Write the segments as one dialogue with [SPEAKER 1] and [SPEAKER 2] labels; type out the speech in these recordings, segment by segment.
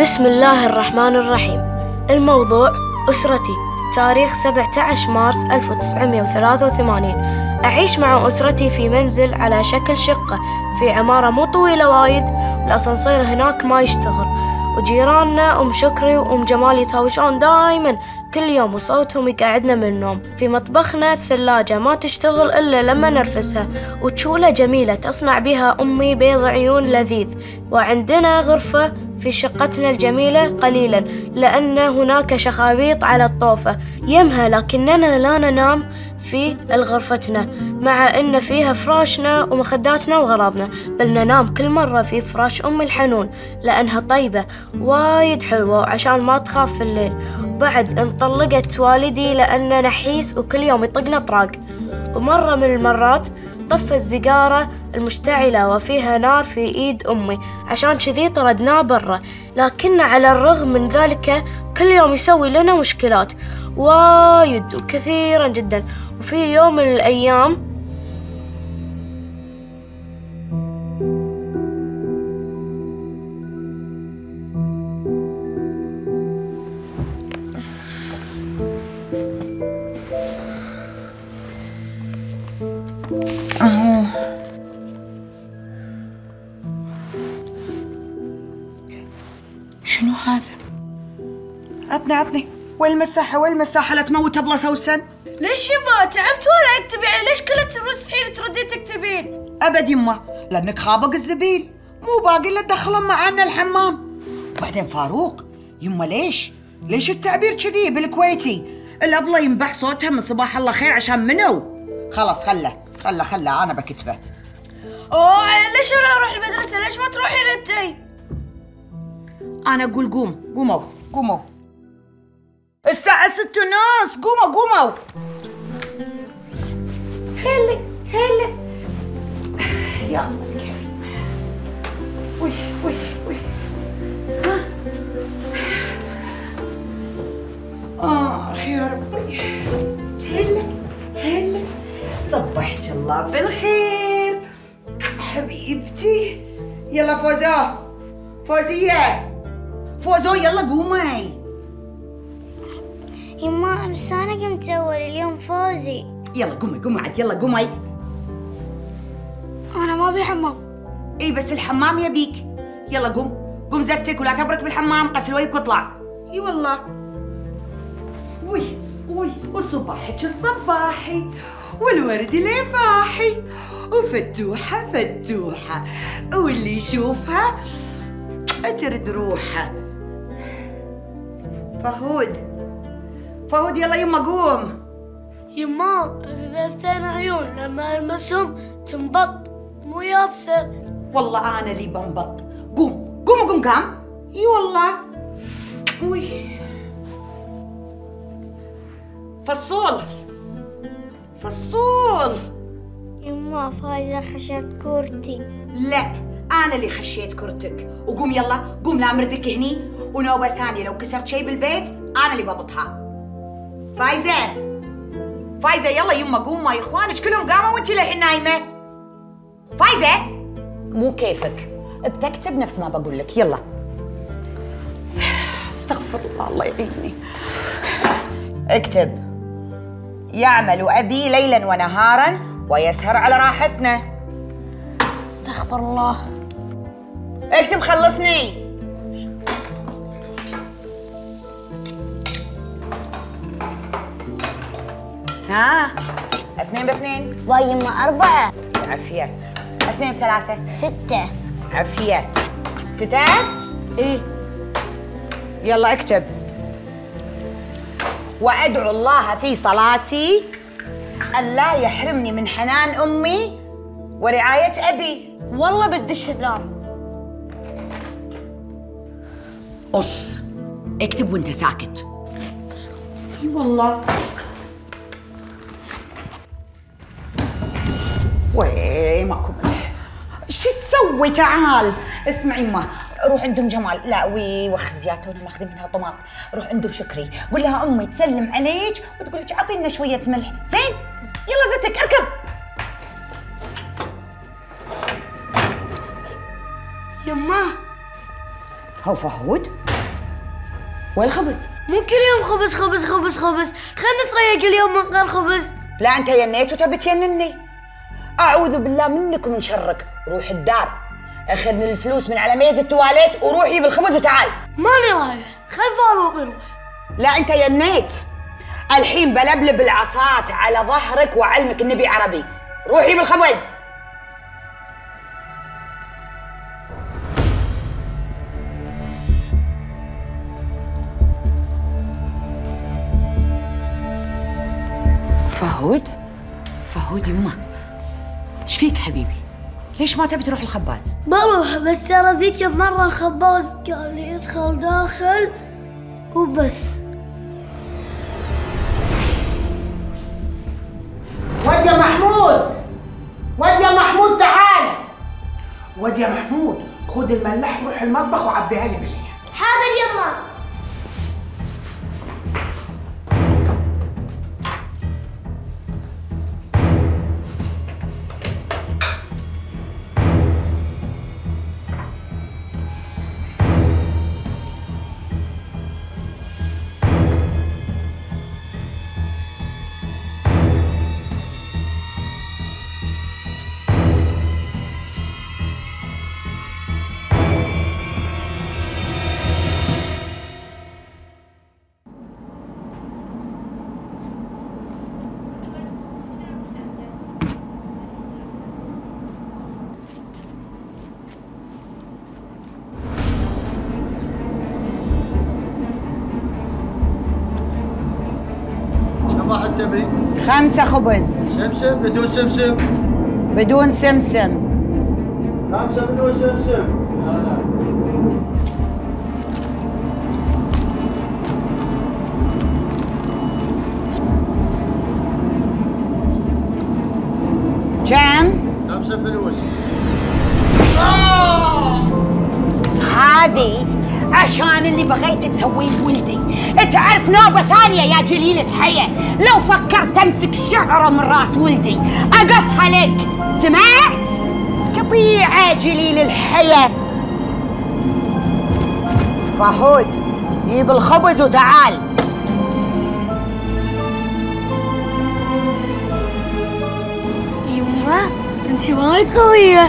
[SPEAKER 1] بسم الله الرحمن الرحيم. الموضوع أسرتي. تاريخ 17 مارس 1983. أعيش مع أسرتي في منزل على شكل شقة في عمارة مو طويلة وايد، والأسانسير هناك ما يشتغل، وجيراننا أم شكري وأم جمال يتهاوشون دايما كل يوم وصوتهم يقعدنا من النوم. في مطبخنا الثلاجة ما تشتغل إلا لما نرفسها، وتشولة جميلة تصنع بها أمي بيض عيون لذيذ. وعندنا غرفة في شقتنا الجميلة قليلا لأن هناك شخابيط على الطوفة يمها، لكننا لا ننام في غرفتنا مع أن فيها فراشنا ومخداتنا وغراضنا، بل ننام كل مرة في فراش أم الحنون لأنها طيبة وايد حلوة عشان ما تخاف في الليل. وبعد انطلقت والدي لأنه نحيس وكل يوم يطقنا طراق. ومرة من المرات طفى الزقارة المشتعلة وفيها نار في إيد أمي، عشان كذي طردناه برا، لكن على الرغم من ذلك كل يوم يسوي لنا مشكلات وايد وكثيرا جدا. وفي يوم من الأيام
[SPEAKER 2] شنو هذا؟ عطني وين المساحة لا تموتها بلا سوسن.
[SPEAKER 1] ليش يما تعبت ولا اكتبي؟ يعني ليش كل تستحيل تردين تكتبين؟
[SPEAKER 2] ابد يما، لانك خابق الزبيل، مو باقي الا تدخلون معانا الحمام. وبعدين فاروق يما ليش التعبير كذي بالكويتي؟ الابله ينبح صوتها من صباح الله خير عشان منو؟ خلاص خله انا بكتبه.
[SPEAKER 1] ليش انا اروح المدرسة؟ ليش ما تروحين انتي؟
[SPEAKER 2] انا اقول قوموا الساعة 6:30، قوموا هلا يا الله الكريم. وي يا ربي. هلا صبحت الله بالخير حبيبتي. يلا فوزية يلا قومي.
[SPEAKER 3] يما امس انا قمت اول اليوم فوزي.
[SPEAKER 2] يلا قومي عاد، يلا قومي.
[SPEAKER 3] انا ما ابي حمام.
[SPEAKER 2] اي بس الحمام يبيك. يلا قوم زتك ولا تبرك بالحمام، غسل وجهك واطلع. اي والله. وي وصباحك الصباحي والورد اللي فاحي وفتوحة واللي يشوفها ترد روحه. فهود يلا يما قوم.
[SPEAKER 1] يما بثين عيون لما المسهم تنبط مو يابسة.
[SPEAKER 2] والله أنا اللي بنبط. قوم اي والله. وي فصول
[SPEAKER 3] يما فايزة خشت كورتي.
[SPEAKER 2] لا أنا اللي خشيت كرتك. وقوم يلا لا مردك هني، ونوبة ثانية لو كسرت شي بالبيت أنا اللي ببطها. فايزة يلا يما قوم، يا إخوانك كلهم قاموا وأنتِ للحين نايمة. فايزة مو كيفك، بتكتب نفس ما بقول لك. يلا استغفر الله يعيني. اكتب: يعمل أبي ليلا ونهارا ويسهر على راحتنا.
[SPEAKER 1] استغفر الله.
[SPEAKER 2] اكتب خلصني. ها 2 ب2.
[SPEAKER 3] باي يما 4.
[SPEAKER 2] عافية. 2 ب3.
[SPEAKER 3] 6.
[SPEAKER 2] عافية. كتبت؟
[SPEAKER 1] ايه
[SPEAKER 2] يلا اكتب: وأدعو الله في صلاتي أن لا يحرمني من حنان أمي ورعاية أبي.
[SPEAKER 1] والله بدي شهدان.
[SPEAKER 2] اكتب وانت ساكت. اي والله. وي ماكو ملح. شو تسوي؟ تعال اسمعي يما، روح عندهم جمال، لا وخ زياده وانا ماخذين منها طماط. روح عندهم شكري قول لها امي تسلم عليك وتقول لك اعطينا شويه ملح. زين يلا زتك اركض.
[SPEAKER 1] يما
[SPEAKER 2] هو فهود والخبز؟
[SPEAKER 1] مو كل يوم خبز خبز خبز خبز، خلنا نتريق اليوم من غير خبز.
[SPEAKER 2] لا انت ينيت وتبي تجنني. اعوذ بالله منك ومن شرك، روح الدار اخذ الفلوس من على ميز التواليت وروح جيب الخبز وتعال.
[SPEAKER 1] ماني رايح، خل فاروق يروح.
[SPEAKER 2] لا انت ينيت، الحين بلبلب العصات على ظهرك وعلمك النبي عربي. روح جيب الخبز. فهود يمه، ايش فيك حبيبي؟ ليش ما تبي تروح الخباز؟
[SPEAKER 1] بروح، بس ترى ذيك المرة الخباز قال لي ادخل داخل وبس.
[SPEAKER 4] ود يا محمود، ود يا محمود تعال. ود يا محمود خذ الملاح وروح المطبخ وعبيها لي مليح.
[SPEAKER 3] حاضر يما.
[SPEAKER 5] واحد تبي؟
[SPEAKER 2] 5 خبز.
[SPEAKER 5] سمسم بدون سمسم؟
[SPEAKER 2] بدون سمسم.
[SPEAKER 5] 5 بدون سمسم. لا.
[SPEAKER 2] كم؟
[SPEAKER 5] 5 فلوس.
[SPEAKER 2] هذه عشان اللي بغيت تسويه ولدي. تعرف نوبة ثانية يا جليل الحياة، لو فكرت تمسك شعره من راس ولدي أقصها لك، سمعت؟ قطيعة جليل الحياة. فهود جيب الخبز وتعال.
[SPEAKER 1] يما انت وايد قوية.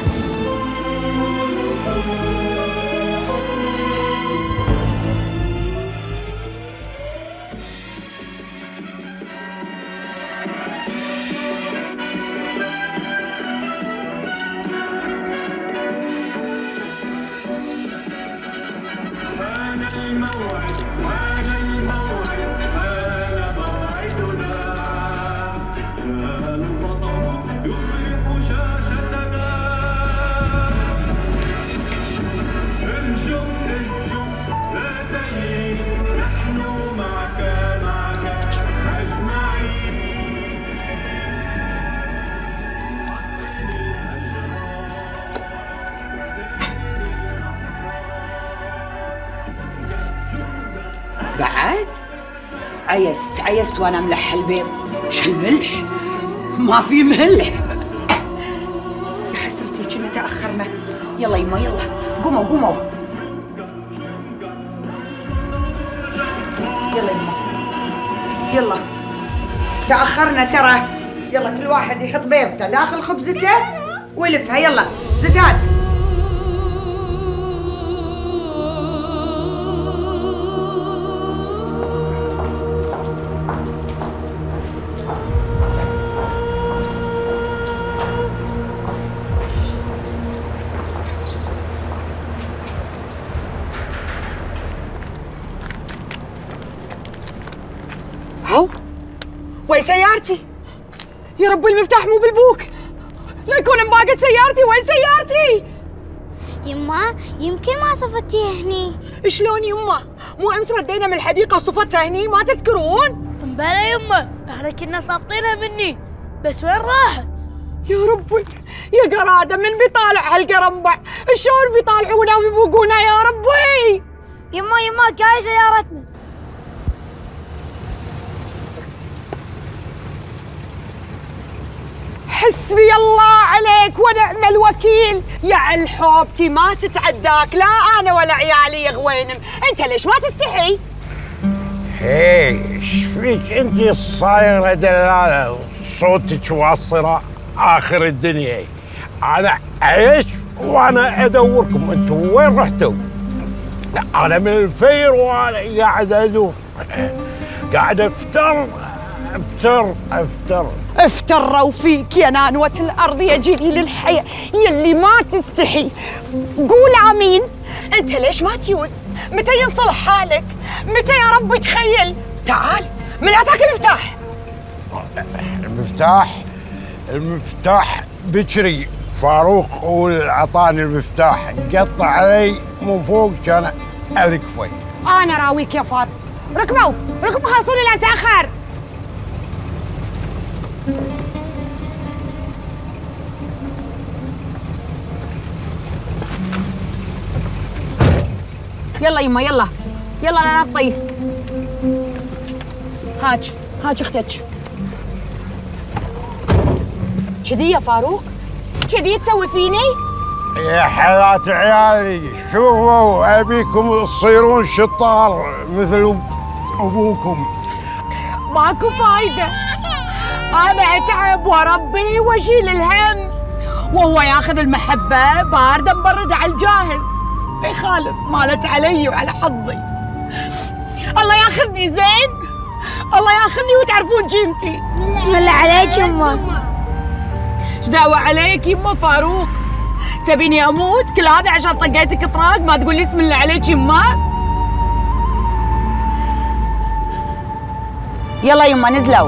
[SPEAKER 2] بعد؟ عيست وانا ملح البيض. شو الملح؟ ما في ملح. يا حسرتي كنا تأخرنا. يلا يما يلا قوموا. يلا يما يلا تأخرنا ترى. يلا كل واحد يحط بيضته داخل خبزته ويلفها. يلا زداد. هاو وين سيارتي؟ يا رب المفتاح مو بالبوك، لا يكون انباقت سيارتي. وين سيارتي؟
[SPEAKER 3] يما يمكن ما صفتيها هني.
[SPEAKER 2] شلون يما؟ مو امس ردينا من الحديقه وصفتها هني، ما تذكرون؟
[SPEAKER 1] مبلا يما احنا كنا صافطينها مني، بس وين راحت؟
[SPEAKER 2] يا ربي يا قراده، من بيطالع هالقرنبع؟ شلون بيطالعونا ويبوقونا يا ربي؟
[SPEAKER 3] يما جاي سيارتنا.
[SPEAKER 2] حسبي الله عليك ونعم الوكيل. يا الحوبتي ما تتعداك، لا انا ولا عيالي يا غوينم. انت ليش ما تستحي؟
[SPEAKER 6] ايش فيك انت صايره دلاله صوتك واصله اخر الدنيا. انا اعيش وانا ادوركم، انتم وين رحتوا؟ لا انا من الفير وانا قاعد ادور، قاعد افتر.
[SPEAKER 7] افتروا فيك يا نانوة الأرض يا جليل الحياة يلي ما تستحي. قول آمين. أنت ليش ما تيوث؟ متى ينصلح حالك؟ متى يا رب تخيل؟ تعال من أعطاك
[SPEAKER 6] المفتاح بكري. فاروق هو اللي اعطاني المفتاح، قطع علي من فوق كان الكفي.
[SPEAKER 7] أنا راويك يا فار. ركبوا خلصوني لا تأخر. يلا يما يلا لا نطي. هاج اختك. كذي يا فاروق؟ كذي تسوي فيني؟
[SPEAKER 6] يا حالات عيالي شوفوا، ابيكم تصيرون شطار مثل ابوكم.
[SPEAKER 7] ماكو فايدة، أنا أتعب وأربي وأشيل الهم وهو ياخذ المحبة باردة مبردة على الجاهز. يخالف مالت علي وعلى حظي. الله ياخذني زين، الله ياخذني وتعرفون قيمتي.
[SPEAKER 3] بسم الله عليك يمه.
[SPEAKER 7] ايش دعوة عليك يمه فاروق؟ تبيني أموت كل هذا عشان طقيتك طراق ما تقول لي اسم الله عليك يمه؟ يلا يمه نزلوا.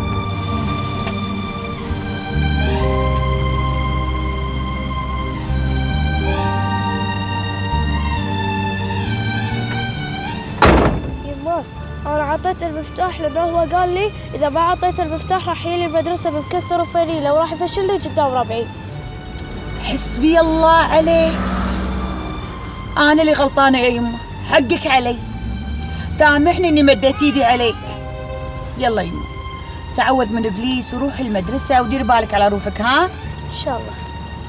[SPEAKER 1] يما أنا عطيت المفتاح لأنه هو قال لي إذا ما عطيت المفتاح راح يجي المدرسة بمكسر وفنيلة وراح يفشل لي قدام ربعي.
[SPEAKER 7] حسبي الله عليه. أنا اللي غلطانة يا يمه، حقك علي. سامحني إني مديت إيدي عليك. يلا يمه تعود من إبليس وروح المدرسة ودير بالك على روحك. ها؟
[SPEAKER 1] إن شاء الله.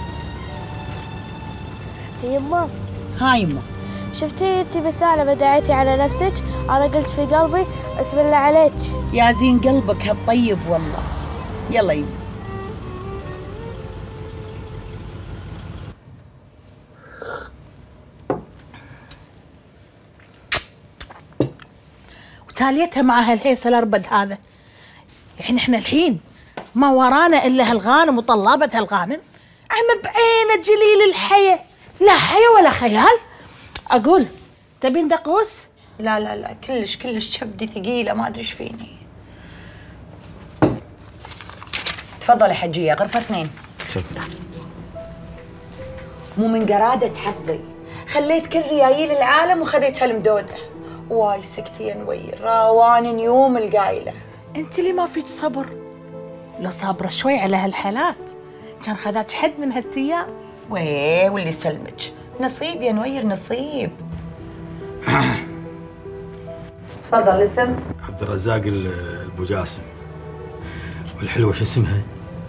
[SPEAKER 1] يما
[SPEAKER 7] ها يمه
[SPEAKER 1] شفتي انتي بس لما دعيتي على نفسك انا قلت في قلبي اسم الله عليك.
[SPEAKER 7] يا زين قلبك هالطيب والله. يلا يمه.
[SPEAKER 8] وتاليتها مع هالهيصة الأربد هذا. يعني احنا الحين ما ورانا إلا هالغانم وطلابة هالغانم. عم بعينه جليل الحياة، لا حياة ولا خيال. أقول تبين دقوس؟
[SPEAKER 7] لا كلش كبدي ثقيلة ما أدري إيش فيني. تفضلي حجية غرفة 2. مو من قرادة حظي خليت كل ريايل العالم وخذيت هالمدودة. واي سكتي يا نوير، راواني نيوم القايلة.
[SPEAKER 8] انت اللي ما فيك صبر. لو صابرة شوي على هالحالات كان خذاك حد من هالتيار.
[SPEAKER 7] واللي يسلمك، نصيب يا نوير نصيب. تفضل الاسم.
[SPEAKER 5] عبد الرزاق البوجاسم. والحلوة شو اسمها؟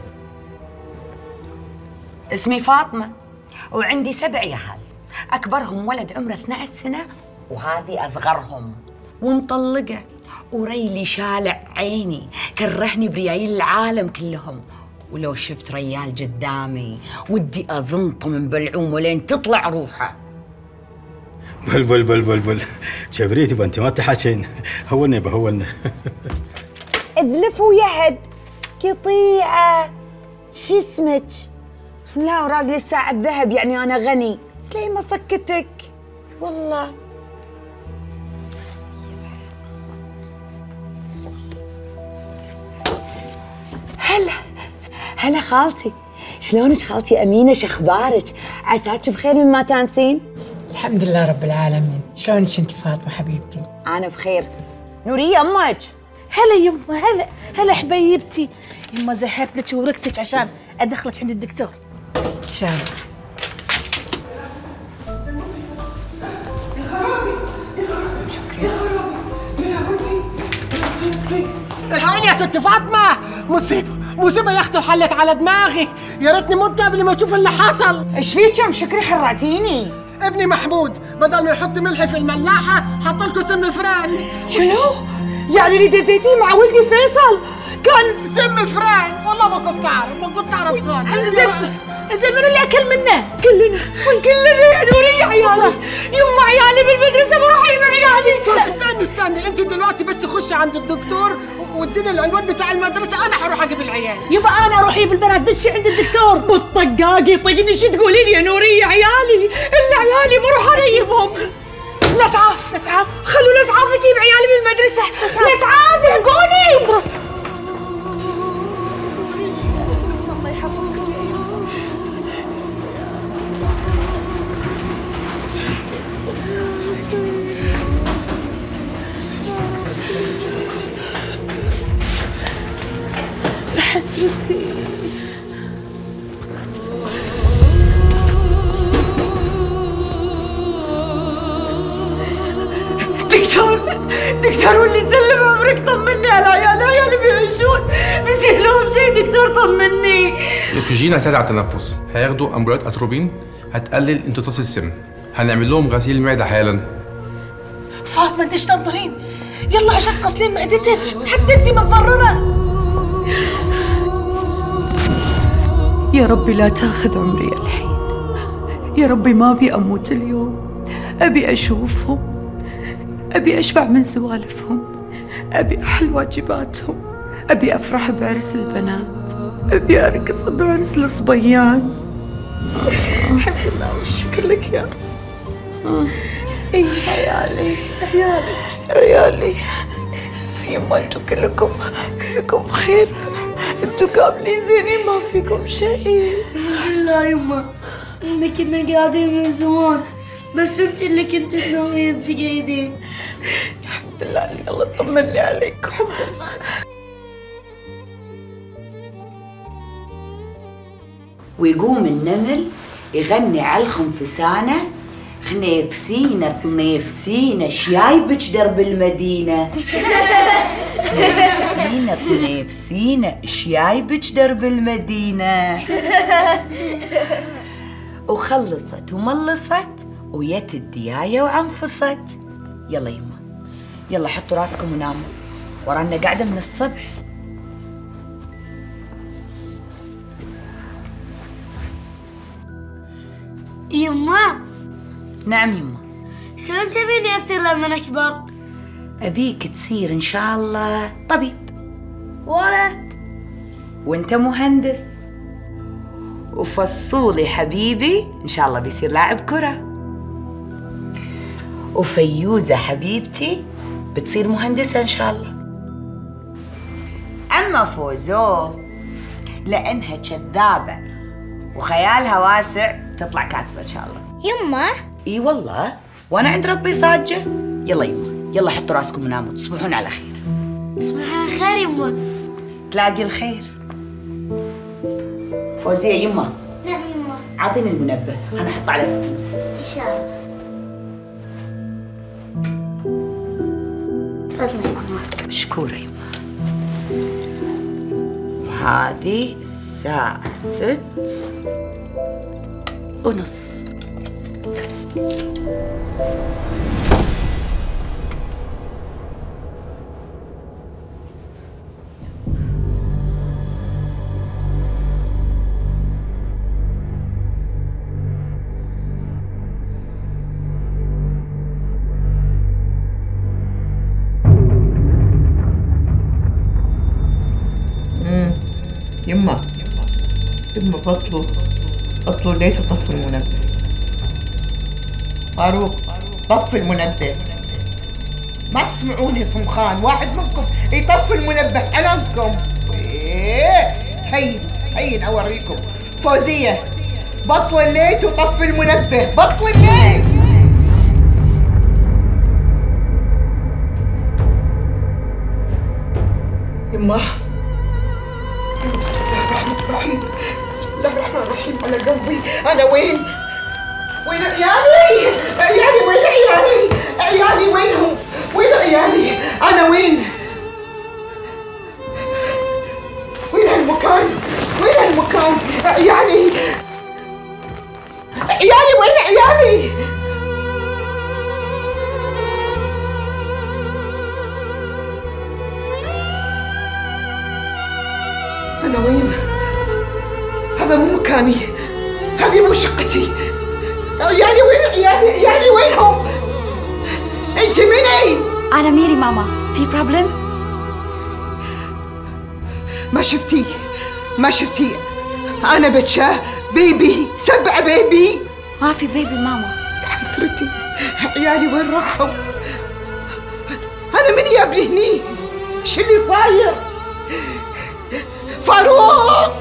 [SPEAKER 7] اسمي فاطمة وعندي 7 يهال، أكبرهم ولد عمره 12 سنة وهذه أصغرهم، ومطلقة وريلي شالع عيني كرهني بريايل العالم كلهم. ولو شفت ريال قدامي ودي أزنطه من بلعومه لين تطلع روحه.
[SPEAKER 5] بل شبريتي بنت ما تحاكين. هولنا بهولنا.
[SPEAKER 7] اذلف ويهد قطيعة. شو اسمك؟ لا ورازلي الساعة الذهب يعني أنا غني. سلي ما سكتك والله. هلا خالتي، شلونك خالتي أمينة؟ شخبارك؟ عساك بخير مما تانسين؟
[SPEAKER 9] الحمد لله رب العالمين. شلونك انت فاطمة حبيبتي؟
[SPEAKER 7] أنا بخير. نورية أمك.
[SPEAKER 8] هلا يمه، هلا حبيبتي. يمه زهقت لك وركتك عشان أدخلك عند الدكتور.
[SPEAKER 9] إن شاء الله.
[SPEAKER 4] الحقيني يا ست فاطمة، مصيبة يا اختي وحلت على دماغي. يا ريتني مت قبل ما اشوف اللي حصل.
[SPEAKER 7] ايش فيك يا مشكري خرعتيني؟
[SPEAKER 4] ابني محمود بدل ما يحط ملح في الملاحة حط لكم سم فران.
[SPEAKER 7] شنو؟
[SPEAKER 2] يعني اللي دزيتيه مع ولدي فيصل كان سم فران. والله ما كنت اعرف خالص.
[SPEAKER 8] زين منو اللي اكل منه؟
[SPEAKER 2] كلنا يا نورية عيالي. يما عيالي بالمدرسة بروح اجيب عيالي. استني انت دلوقتي بس خشي عند الدكتور واديني العنوان بتاع المدرسة، انا حروح اجيب العيال.
[SPEAKER 8] يبا انا اروح اجيب البنات، دشي عند الدكتور.
[SPEAKER 2] بالطقاقي طقني شو تقولين يا نورية عيالي؟ الا عيالي بروح انا اجيبهم. الاسعاف خلوا الاسعاف تجيب عيالي بالمدرسة. الاسعاف يحقوني.
[SPEAKER 8] الله يحفظك. يا حسرتي.
[SPEAKER 2] دكتور واللي سلم عمرك طمني على عيالي بيعيشون، بيصير لهم شيء. دكتور طمني.
[SPEAKER 10] الاكسجين هيساعد على التنفس، هياخدوا امبولات اتروبين هتقلل امتصاص السم، هنعمل لهم غسيل المعده حالا.
[SPEAKER 8] فاطمه انت ايش تنطرين؟ يلا عشان تغسلين معدتك، حتى انت متضرره.
[SPEAKER 7] يا ربي لا تاخذ عمري الحين، يا ربي ما ابي اموت اليوم، ابي اشوفهم، ابي اشبع من سوالفهم، ابي احل واجباتهم، ابي افرح بعرس البنات، ابي ارقص بعرس الصبيان.
[SPEAKER 8] الحمد لله والشكر لك يا رب.
[SPEAKER 7] اي عيالي يما انتوا كلكم خير، انتوا كاملين زينين ما فيكم شيء.
[SPEAKER 1] الحمد لله يما، احنا كنا قاعدين من زمان بس انت اللي كنت تنامين تقعدين.
[SPEAKER 7] الحمد لله اني الله طمني عليك. الحمد لله. ويقوم النمل يغني على الخنفسانة: خنيفسينة طنيفسينة شيايبك درب المدينة. خنيفسينة شيايبك درب المدينة. وخلصت وملصت ويت الدياية وعنفصت. يلا يما، يلا حطوا راسكم وناموا، ورانا قاعدة من الصبح.
[SPEAKER 1] يما.
[SPEAKER 7] نعم يما.
[SPEAKER 1] شلون تبيني أصير لما أكبر؟
[SPEAKER 7] أبيك تصير إن شاء الله طبيب. وأنت مهندس. وفصولي حبيبي إن شاء الله بيصير لاعب كرة. وفيوزة حبيبتي بتصير مهندسة إن شاء الله. أما فوزو لأنها كذابة وخيالها واسع تطلع كاتبة إن شاء الله.
[SPEAKER 3] يما.
[SPEAKER 7] إي والله، وأنا عند ربي صاجة. يلا يما، يلا حطوا راسكم وناموا، تصبحون على خير.
[SPEAKER 1] تصبحون على خير يما.
[SPEAKER 7] تلاقي الخير. فوزية يما.
[SPEAKER 3] نعم يما.
[SPEAKER 7] أعطيني المنبه، أنا أحطه على 6:30.
[SPEAKER 3] إن شاء الله. تفضلي يما.
[SPEAKER 7] مشكورة يما. وهذه الساعة 6:30.
[SPEAKER 4] يما بطلوا ليت وطفوا المنبه. فاروق طفي المنبه. ما تسمعوني صمخان، واحد منكم يطفي المنبه علنكم. هين اوريكم. فوزية بطلوا الليت وطفي المنبه، بطلوا الليت. يما بسم الله الرحمن الرحيم، بسم الله الرحمن الرحيم على قلبي. أنا وين؟ وين عيالي؟ عيالي وين عيالي؟ عيالي وينهم؟ وين عيالي؟ أنا وين؟ وين هالمكان؟ وين هالمكان؟ عيالي عيالي وين عيالي؟ وين؟ هذا مو مكاني، هذه مو شقتي. عيالي وين؟ عيالي وينهم؟ انت منين؟
[SPEAKER 11] انا ميري ماما. في بروبلم؟
[SPEAKER 4] ما شفتي انا بتشاه بيبي 7 بيبي.
[SPEAKER 11] ما في بيبي ماما.
[SPEAKER 4] حسرتي، عيالي وين راحوا؟ انا من يابني هني؟ شو اللي صاير؟ فاروق،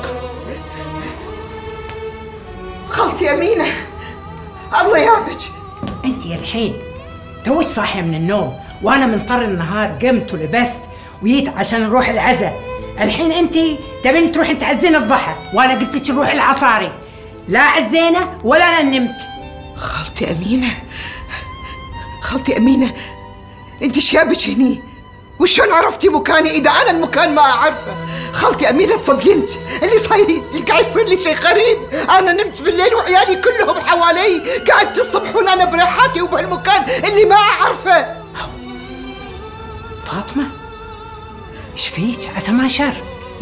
[SPEAKER 4] خالتي أمينة، الله يابك.
[SPEAKER 9] انت الحين توك صاحيه من النوم، وانا من طر النهار قمت ولبست وجيت عشان نروح العزاء. الحين انت تبين تروحين تعزين الضحى، وانا قلت لك نروح العصاري. لا عزينا ولا انا نمت.
[SPEAKER 4] خالتي أمينة، انت شابك هني؟ وشلون عرفتي مكاني اذا انا المكان ما اعرفه؟ خالتي أمينة تصدقين اللي قاعد يصير لي شيء غريب. انا نمت بالليل وعيالي كلهم حوالي، قاعد تصبحون انا بريحاتي وبهالمكان اللي ما اعرفه.
[SPEAKER 9] فاطمة، ايش فيك؟ عسى ما شر.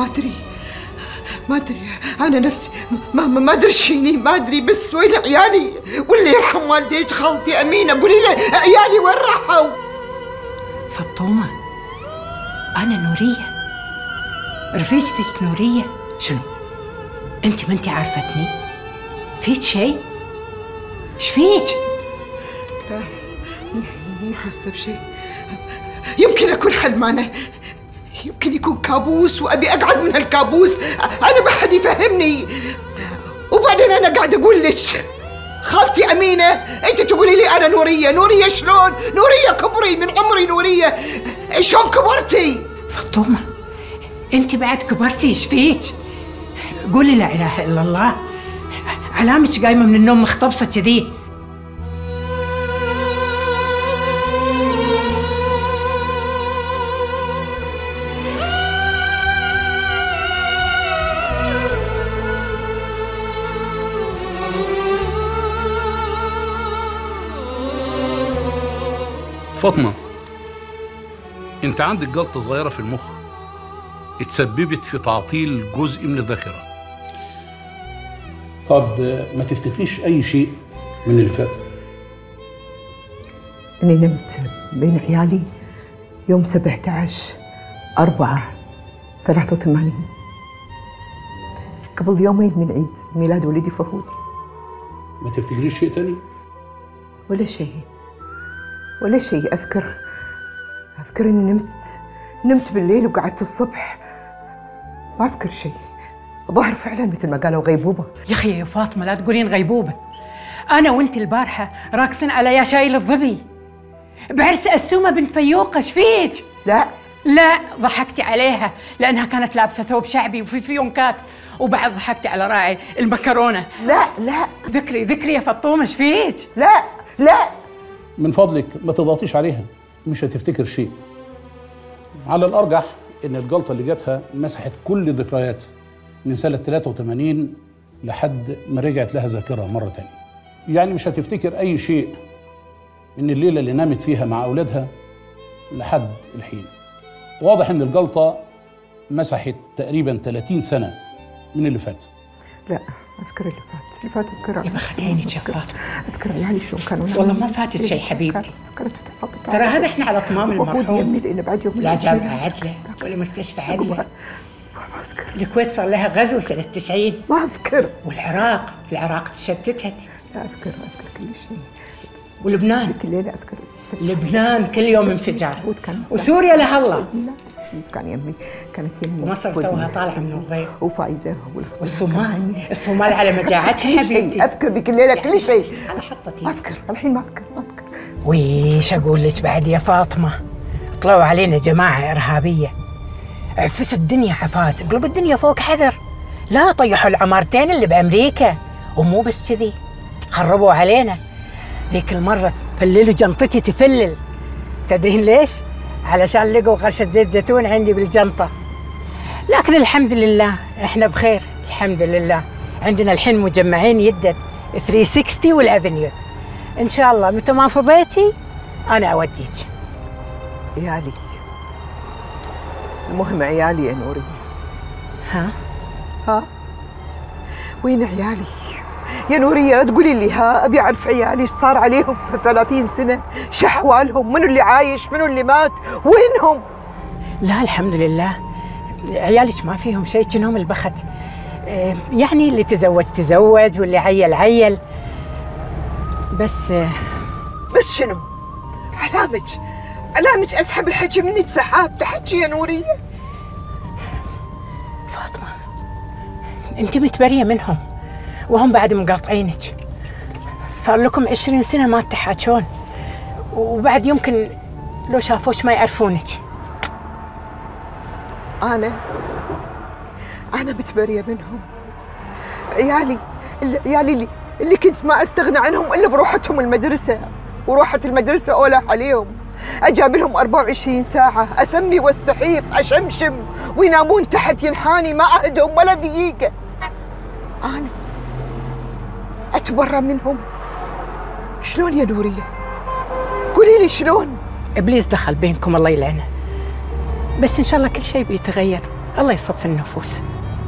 [SPEAKER 4] ما ادري انا نفسي ما ادري ايش فيني، ما ادري، بس وين عيالي؟ واللي يرحم والديك خالتي أمينة، قولي له عيالي وين راحوا؟
[SPEAKER 9] فطومة، أنا نورية، رفيجتك نورية. شنو؟ أنت ما أنت عارفتني؟ فيك شيء؟ إيش فيك؟
[SPEAKER 4] لا، مو حاسة بشيء. يمكن أكون حلمانة، يمكن يكون كابوس وأبي أقعد من هالكابوس. أنا بحد يفهمني. وبعدين أنا قاعد أقول لك خالتي أمينة، أنت تقولي لي أنا نورية شلون؟ نورية كبري من عمري، نورية شلون كبرتي؟
[SPEAKER 9] فطومة، أنت بعد كبرتي، إيش فيك؟ قولي لا إله إلا الله، علامك قايمة من النوم مختبصة كذي.
[SPEAKER 12] فاطمة، انت عندك جلطة صغيرة في المخ اتسببت في تعطيل جزء من الذاكرة.
[SPEAKER 5] طب ما تفتكريش أي شيء من اللي فات؟
[SPEAKER 4] أنا نمت بين عيالي يوم 17/4/83، قبل يومين من عيد ميلاد ولدي فهود.
[SPEAKER 5] ما تفتكريش شيء تاني؟
[SPEAKER 4] ولا شيء. أذكر إني نمت بالليل وقعدت الصبح، ما أذكر شيء. ظهر فعلا مثل ما قالوا غيبوبة.
[SPEAKER 9] يا أخي يا فاطمة، لا تقولين غيبوبة. أنا وأنت البارحة راقصين على يا شايل الظبي بعرس السومة بنت فيوقة. إيش فيك؟ لا ضحكتي عليها لأنها كانت لابسة ثوب شعبي وفي فيونكات، وبعد ضحكتي على راعي المكرونة.
[SPEAKER 4] لا
[SPEAKER 9] ذكري يا فطومة، إيش فيك؟
[SPEAKER 4] لا
[SPEAKER 5] من فضلك ما تضغطيش عليها، مش هتفتكر شيء. على الأرجح إن الجلطة اللي جاتها مسحت كل الذكريات من سنة 83 لحد ما رجعت لها ذاكرة مرة تانية. يعني مش هتفتكر أي شيء من الليلة اللي نامت فيها مع أولادها لحد الحين. واضح إن الجلطة مسحت تقريبا 30 سنة من اللي فات.
[SPEAKER 4] لا، أذكر اللي فات أذكر.
[SPEAKER 9] يا بخت عينك يا فاطمة،
[SPEAKER 4] أذكر يعني شلون كانوا.
[SPEAKER 9] والله ما فاتت شيء حبيبتي. ترى هذا احنا على طمام المرحوم، لا جامعة عدلة ولا مستشفى عدلة. الكويت صار لها غزو سنة 90.
[SPEAKER 4] ما أذكر.
[SPEAKER 9] والعراق تشتتت.
[SPEAKER 4] لا أذكر كل شيء.
[SPEAKER 9] ولبنان
[SPEAKER 4] كل ليلة أذكر.
[SPEAKER 9] لبنان كل يوم انفجار. وسوريا لها الله.
[SPEAKER 4] كانت يمي
[SPEAKER 9] ومصر توها طالعة من الضيق.
[SPEAKER 4] وفايزة
[SPEAKER 9] والصومال على مجاعتها حبيبتي.
[SPEAKER 4] أذكر ذيك الليلة كل شيء.
[SPEAKER 9] على حطتي.
[SPEAKER 4] ما أذكر الحين، ما أذكر.
[SPEAKER 9] ويش أقول لك بعد يا فاطمة؟ طلعوا علينا جماعة إرهابية، عفسوا الدنيا عفاس، قلب الدنيا فوق حذر. لا طيحوا العمارتين اللي بأمريكا، ومو بس كذي، خربوا علينا. ذيك المرة فللوا جنطتي تفلل. تدرين ليش؟ علشان لقوا غرشة زيت زيتون عندي بالجنطة. لكن الحمد لله احنا بخير، الحمد لله. عندنا الحين مجمعين يدد 360 والأفنيوز. إن شاء الله متى ما فضيتي أنا أوديك.
[SPEAKER 4] عيالي، المهم عيالي يا نوري.
[SPEAKER 9] ها؟
[SPEAKER 4] ها وين عيالي؟ يا نورية لا تقولي لي ها، أبي أعرف عيالي إيش صار عليهم في 30 سنة، شو أحوالهم؟ منو اللي عايش؟ منو اللي مات؟ وينهم؟
[SPEAKER 9] لا الحمد لله عيالك ما فيهم شيء، كأنهم البخت. يعني اللي تزوج واللي عيل. بس
[SPEAKER 4] شنو؟ علامج أسحب الحكي منك سحاب تحكي يا نورية.
[SPEAKER 9] فاطمة أنت متبرية منهم وهم بعد مقاطعينك، صار لكم 20 سنة ما تحاجون، وبعد يمكن لو شافوش ما يعرفونك.
[SPEAKER 4] أنا متبرية منهم. عيالي اللي كنت ما أستغنى عنهم إلا بروحتهم المدرسة، وروحة المدرسة أولى عليهم. أجاب لهم 24 ساعة، أسمي واستحيق، أشمشم وينامون تحت ينحاني، ما أهدهم ولا دقيقة. أنا أتبرى منهم؟ شلون يا نورية؟ قولي لي شلون؟
[SPEAKER 9] إبليس دخل بينكم الله يلعنه، بس إن شاء الله كل شيء بيتغير، الله يصف النفوس.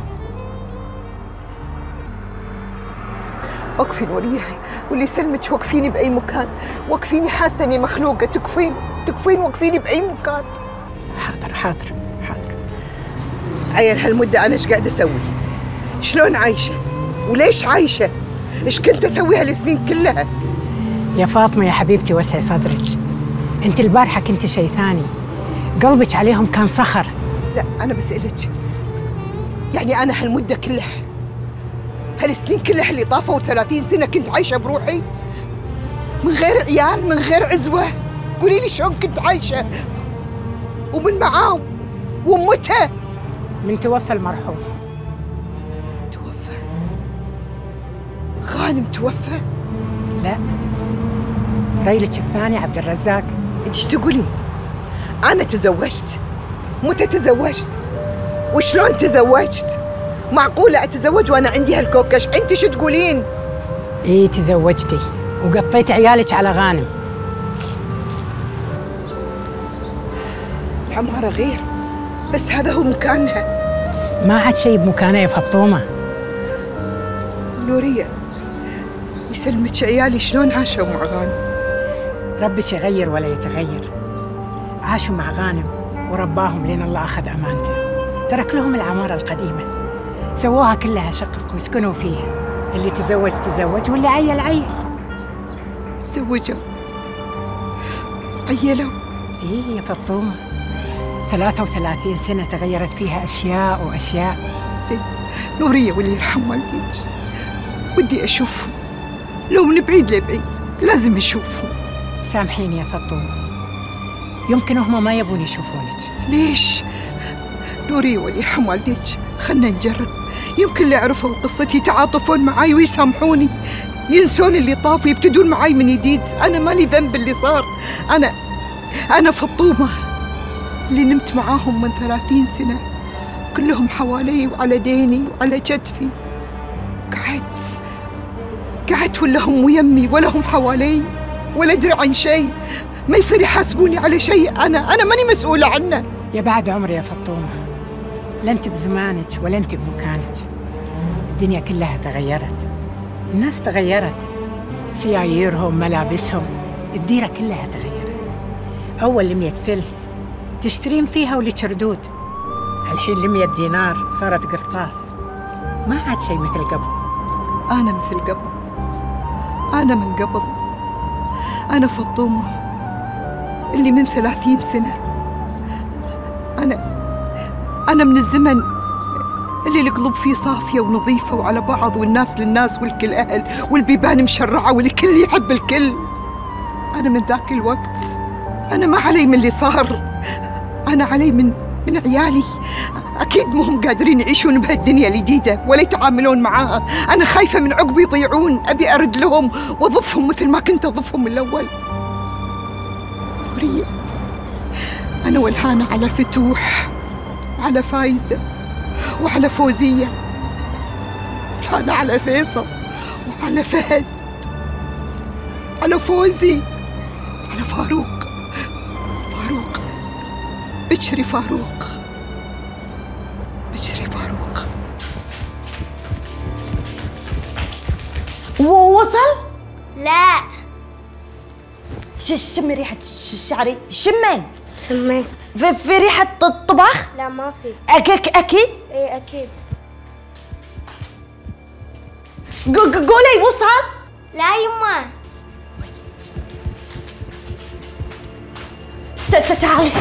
[SPEAKER 4] وقفي نورية، واللي يسلمك وقفيني بأي مكان، وقفيني حاسة إني مخلوقة، تكفين وقفيني بأي مكان.
[SPEAKER 9] حاضر.
[SPEAKER 4] عيل هالمدة أنا إيش قاعدة أسوي؟ شلون عايشة؟ وليش عايشة؟ إيش كنت أسوي هالسنين كلها؟
[SPEAKER 9] يا فاطمة يا حبيبتي وسعي صدرك، أنت البارحة كنت شيء ثاني، قلبك عليهم كان صخر.
[SPEAKER 4] لا أنا بسألك، يعني أنا هالمدة كلها، هالسنين كلها اللي طافوا 30 سنة كنت عايشة بروحي؟ من غير عيال، من غير عزوة؟ قولي لي شلون كنت عايشة؟ ومن معاه ومتى؟
[SPEAKER 9] من توفى المرحوم.
[SPEAKER 4] توفى؟ غانم توفى؟
[SPEAKER 9] لا، ريلك الثاني عبد الرزاق.
[SPEAKER 4] انت ايش تقولين؟ انا تزوجت؟ متى تزوجت؟ وشلون تزوجت؟ معقولة اتزوج وانا عندي هالكوكش؟ انت شو تقولين؟
[SPEAKER 9] ايه تزوجتي وقطيتي عيالك على غانم.
[SPEAKER 4] العمارة غير، بس هذا هو مكانها.
[SPEAKER 9] ما عاد شيء بمكانها يا فطومة.
[SPEAKER 4] نورية يسلمك، عيالي شلون عاشوا مع غانم؟
[SPEAKER 9] ربك يغير ولا يتغير، عاشوا مع غانم ورباهم لين الله أخذ أمانته، ترك لهم العمارة القديمة، سووها كلها شقق وسكنوا فيها، اللي تزوج واللي عيل.
[SPEAKER 4] زوجوا عيلوا؟
[SPEAKER 9] إيه يا فطومة، 33 سنة تغيرت فيها أشياء وأشياء.
[SPEAKER 4] زين نورية واللي يرحم والديك، ودي أشوفهم، لو من بعيد لبعيد لازم أشوفهم.
[SPEAKER 9] سامحيني يا فطومة، يمكن هم ما يبون يشوفونك.
[SPEAKER 4] ليش؟ نورية واللي يرحم والديك، خلنا نجرب، يمكن اللي عرفوا قصتي يتعاطفون معاي ويسامحوني، ينسون اللي طاف ويبتدون معاي من جديد. أنا مالي ذنب اللي صار، أنا فطومة اللي نمت معاهم من 30 سنة، كلهم حوالي وعلى ديني وعلى كتفي. قعدت ولا هم ويمي ولا هم حوالي ولا أدري عن شيء، ما يصير يحاسبوني على شيء أنا ماني مسؤولة عنه.
[SPEAKER 9] يا بعد عمري يا فطومة، لا أنت بزمانك ولا أنت بمكانك، الدنيا كلها تغيرت، الناس تغيرت، سياييرهم ملابسهم، الديرة كلها تغيرت. أول 100 فلس تشترين فيها ولك ردود، الحين 100 دينار صارت قرطاس، ما عاد شيء مثل قبل.
[SPEAKER 4] أنا مثل قبل، أنا من قبل، أنا فطومة اللي من 30 سنة، أنا من الزمن اللي القلوب فيه صافية ونظيفة وعلى بعض، والناس للناس والكل أهل، والبيبان مشرعة والكل يحب الكل. أنا من ذاك الوقت، أنا ما علي من اللي صار، أنا علي من عيالي. أكيد مهم قادرين يعيشون بهالدنيا الجديدة ولا يتعاملون معاها. أنا خايفة من عقب يضيعون، أبي أرد لهم وأضفهم مثل ما كنت أضفهم من الأول. نورية أنا والهانة على فتوح وعلى فايزة وعلى فوزية، والهانة على فيصل وعلى فهد، على فوزي وعلى فاروق بشري فاروق.
[SPEAKER 3] لا.
[SPEAKER 13] شمي ريحة شعري. شمي.
[SPEAKER 3] شميت.
[SPEAKER 13] في ريحة الطباخ؟
[SPEAKER 3] لا ما في.
[SPEAKER 13] أكيد؟
[SPEAKER 3] ايه اكيد.
[SPEAKER 13] قولي وصل.
[SPEAKER 3] لا يما.
[SPEAKER 13] تعالي.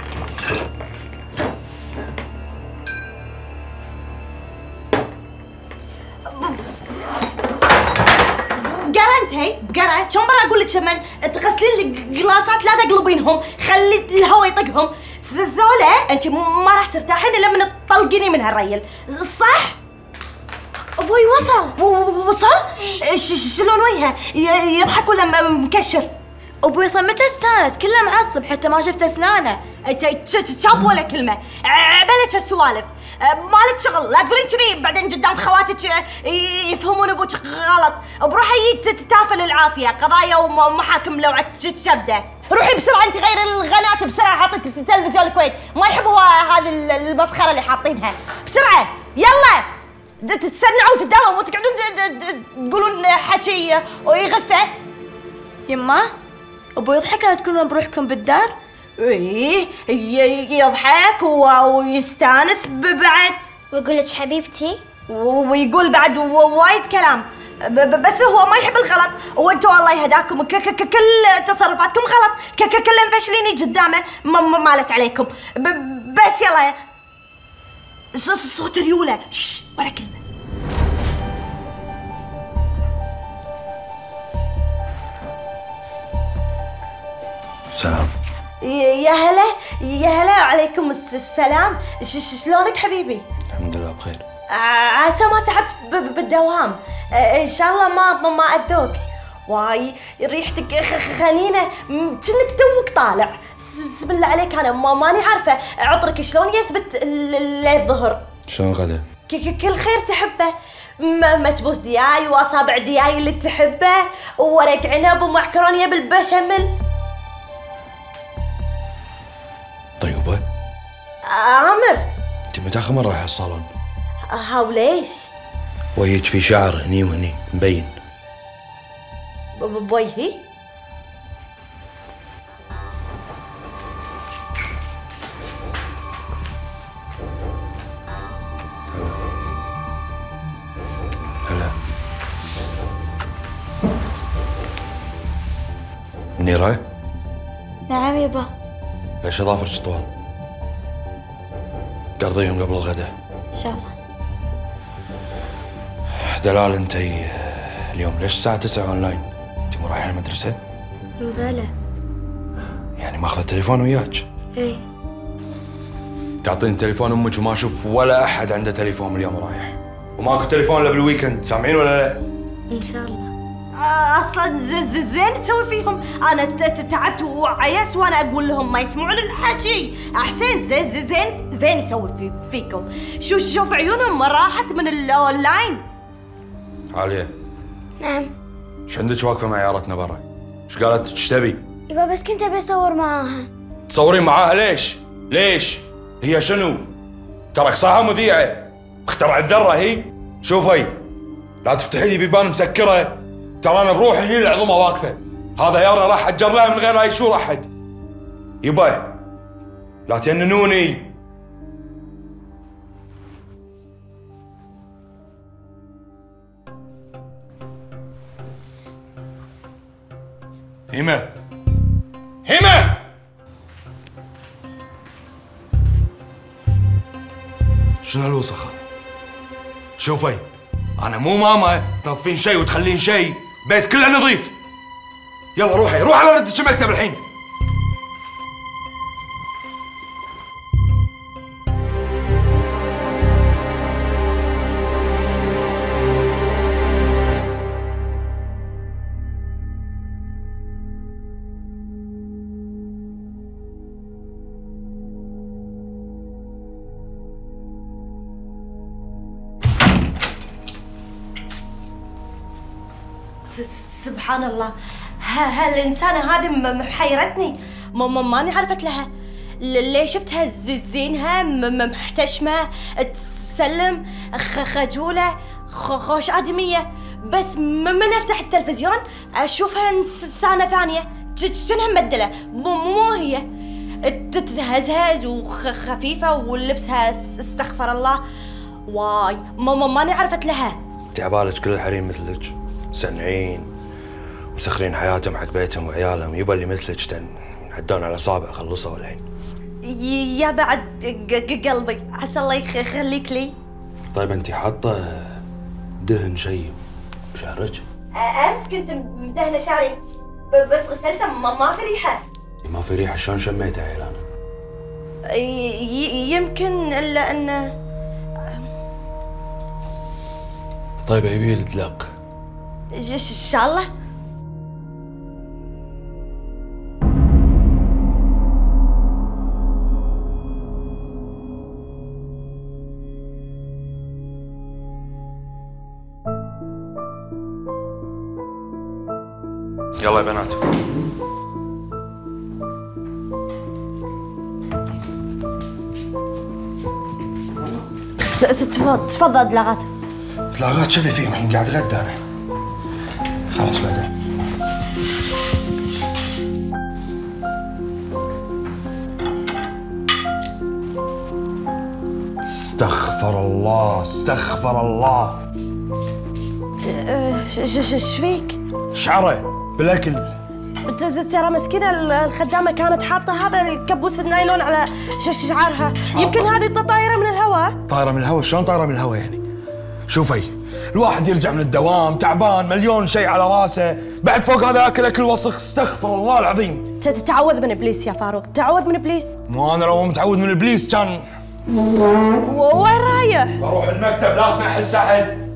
[SPEAKER 13] بقرة انتي بقرة، كم مرة اقول لك شمن تغسلين القلاصات لا تقلبينهم، خلي الهواء يطقهم. ذولا انت ما راح ترتاحين الا من تطلقيني من هالريل، صح؟
[SPEAKER 3] ابوي وصل.
[SPEAKER 13] وصل؟ شلون وجهه؟ يضحك ولا مكشر؟
[SPEAKER 1] ابوي وصل متى استانس؟ كله معصب حتى ما شفت اسنانه.
[SPEAKER 13] انت شاب ولا كلمه، عبالك هالسوالف، مالك شغل، لا تقولين كذي بعدين قدام خواتك يفهمون ابوك غلط. بروحي تتافل العافيه، قضايا ومحاكم لو شبده. روحي بسرعه انت غير الغنات بسرعه، حاطين تلفزيون الكويت ما يحبوا هذه المسخره اللي حاطينها. بسرعه يلا تتسنعوا وتداوموا وتقعدون تقولون حكي ويغثه.
[SPEAKER 1] يما ابوي يضحك لما تكونون بروحكم بالدار؟
[SPEAKER 13] ايه يضحك ويستانس بعد،
[SPEAKER 3] ويقول لك حبيبتي،
[SPEAKER 13] ويقول بعد وايد كلام، بس هو ما يحب الغلط، وانتوا الله يهداكم كل تصرفاتكم غلط، كل مفشليني قدامه مالت عليكم. بس يلا صوت ريوله ولا كلمه.
[SPEAKER 14] السلام.
[SPEAKER 13] يا هلا وعليكم السلام. شلونك حبيبي؟
[SPEAKER 14] الحمد لله بخير.
[SPEAKER 13] عسى ما تعبت بالدوام، ان شاء الله ما اذوك. واي ريحتك خنينه كأنك توك طالع. بسم الله عليك انا ماني عارفه عطرك شلون يثبت للظهر.
[SPEAKER 14] شلون غدا؟
[SPEAKER 13] كل خير تحبه، مكبوس دياي واصابع دياي اللي تحبه، وورق عنب ومعكرونيه بالبشاميل.
[SPEAKER 14] طيبه؟
[SPEAKER 13] عامر
[SPEAKER 14] انت متى اخر مره رايحه الصالون؟
[SPEAKER 13] وليش؟
[SPEAKER 14] وجهك في شعر هني وهني مبين.
[SPEAKER 13] بوجهي؟
[SPEAKER 14] هلا. منيرة؟
[SPEAKER 1] نعم يبا.
[SPEAKER 14] ليش اظافرك طول؟ قرضيهم قبل الغداء.
[SPEAKER 1] ان شاء الله.
[SPEAKER 14] دلال انتي اليوم ليش الساعة 9 اونلاين؟ انتي مو رايحة المدرسة؟
[SPEAKER 3] بلى.
[SPEAKER 14] يعني ماخذة التليفون وياك؟
[SPEAKER 3] ايه.
[SPEAKER 14] تعطين تليفون امك وما اشوف ولا احد عنده تليفون اليوم رايح. وماكو تليفون الا بالويكند، سامعين ولا لا؟
[SPEAKER 3] ان شاء الله.
[SPEAKER 13] اصلا زين تسوي فيهم، انا تعبت وعيت وانا اقول لهم ما يسمعون الحكي. احسن زين يسوي فيكم. شوف عيونهم ما راحت من الاونلاين.
[SPEAKER 14] عالية.
[SPEAKER 3] نعم.
[SPEAKER 14] ايش عندك واقفة مع عيارتنا برا؟ ايش قالت ايش تبي؟
[SPEAKER 3] يبا بس كنت ابي اصور معاها.
[SPEAKER 14] تصورين معاها ليش؟ ليش؟ هي شنو؟ ترى صاحة مذيعة، اخترع الذرة هي. شوفي لا تفتحي لي بيبان مسكرة، ترى انا بروحي هي العظمة واقفة. هذا يارا راح اجر لها من غير اي شو احد. يبا لا تجننوني. هيمة شنو الوسخ هذا؟ شوفي انا مو ماما تنظفين شيء وتخلين شيء، بيت كله نظيف. يلا روحي على ردك المكتب الحين.
[SPEAKER 13] سبحان الله، هالإنسانة هذه محيرتني، ماني عرفت لها. ليه شفتها زينها محتشمة، تسلم، خجولة، خوش آدمية، بس من افتح التلفزيون اشوفها انسانه ثانيه شنها مبدله مو هي، تهزهز وخفيفه ولبسها استغفر الله واي ماني عرفت لها.
[SPEAKER 15] انت عبالك كل الحريم مثلك سنعين مسخرين حياتهم حق بيتهم وعيالهم، يبا اللي مثلك يعدون على اصابع خلصوا الحين.
[SPEAKER 13] يا بعد قلبي عسى الله يخليك لي.
[SPEAKER 15] طيب انت حاطه دهن شيء بشعرك؟
[SPEAKER 13] امس كنت مدهنه شعري بس غسلته ما في ريحه.
[SPEAKER 15] ما في ريحه؟ شلون شميتها يا عيلان؟
[SPEAKER 13] يمكن الا انه.
[SPEAKER 15] طيب يبي الدلق
[SPEAKER 13] ان شاء الله.
[SPEAKER 15] يلا يا بنات.
[SPEAKER 13] تفضل دلاغات.
[SPEAKER 15] دلاغات شو اللي فيه؟ الحين قاعد غدا انا. خلاص بعدين. استغفر الله استغفر الله.
[SPEAKER 13] ايش فيك؟
[SPEAKER 15] شعره بالاكل.
[SPEAKER 13] ترى مسكينه الخدامه كانت حاطه هذا الكبوس النايلون على شعرها، يمكن هذه طايره من الهواء.
[SPEAKER 15] طايره من الهواء؟ شلون طايره من الهواء يعني؟ شوفي الواحد يرجع من الدوام تعبان مليون شيء على راسه، بعد فوق هذا اكل وسخ. استغفر الله العظيم.
[SPEAKER 13] تتعوذ من ابليس يا فاروق، تعوذ من ابليس.
[SPEAKER 15] مو انا لو متعوذ من ابليس كان.
[SPEAKER 13] وين رايح؟
[SPEAKER 15] بروح المكتب لا اسمع احس احد.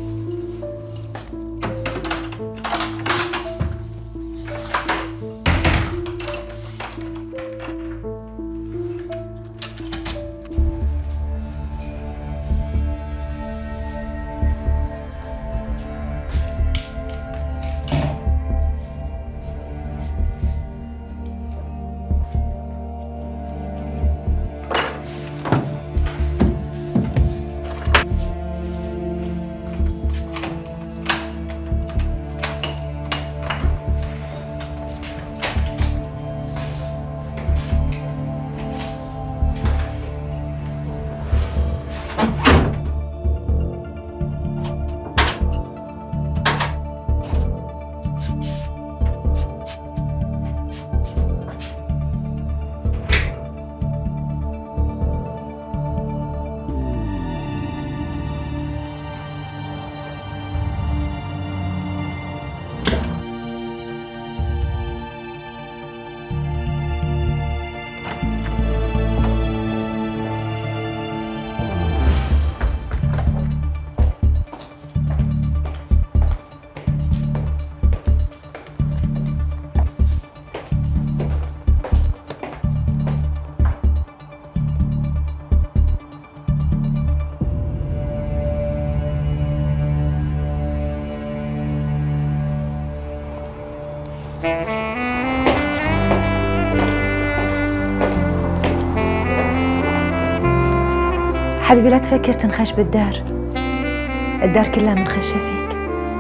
[SPEAKER 16] حبيبي لا تفكر تنخش بالدار، الدار كلها منخشة فيك.